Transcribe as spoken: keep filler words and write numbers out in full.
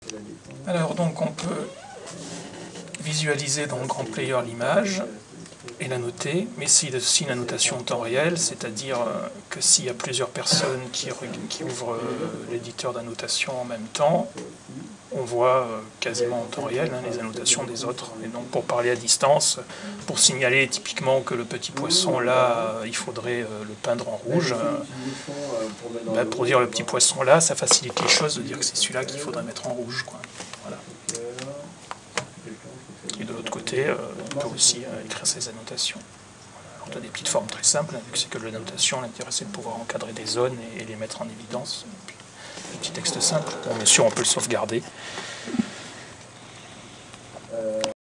Alors donc on peut visualiser dans le grand player l'image et la noter, mais c'est aussi la notation en temps réel, c'est-à-dire que s'il y a plusieurs personnes qui, qui ouvrent l'éditeur d'annotation en même temps, on voit quasiment en temps réel hein, les annotations des autres. Et donc pour parler à distance, pour signaler typiquement que le petit poisson là, il faudrait le peindre en rouge, ben pour dire le petit poisson là, ça facilite les choses de dire que c'est celui-là qu'il faudrait mettre en rouge, quoi. Voilà. Et de l'autre côté, on peut aussi écrire ses annotations. Alors, on a des petites formes très simples, vu que c'est que de l'annotation, l'intérêt c'est de pouvoir encadrer des zones et les mettre en évidence. Un petit texte simple, bon, bien sûr on peut le sauvegarder.